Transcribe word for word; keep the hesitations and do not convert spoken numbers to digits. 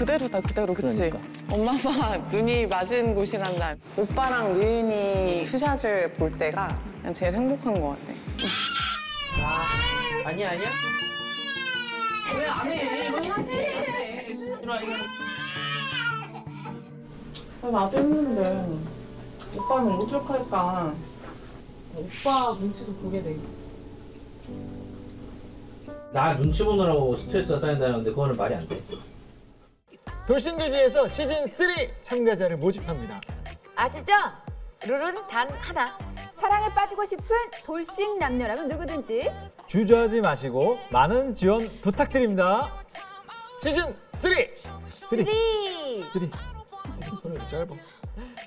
그대로다, 그대로, 그치? 그러니까. 엄마 아빠 눈이 맞은 곳이란 날. 오빠랑 류인이 투샷을 볼 때가 그냥 제일 행복한 것 같아. 아, 아니야, 아니야? 왜 안 해? 나도 했는데 오빠는 어떡할까? 오빠 눈치도 보게 돼. 나 눈치 보느라고 스트레스가 쌓인다는데 그거는 말이 안 돼. 돌싱글즈에서 시즌 삼 참가자를 모집합니다. 아시죠? 룰은 단 하나. 사랑에 빠지고 싶은 돌싱 남녀라면 누구든지 주저하지 마시고 많은 지원 부탁드립니다. 시즌 삼! 쓰리. 삼. 손이 왜 짧아?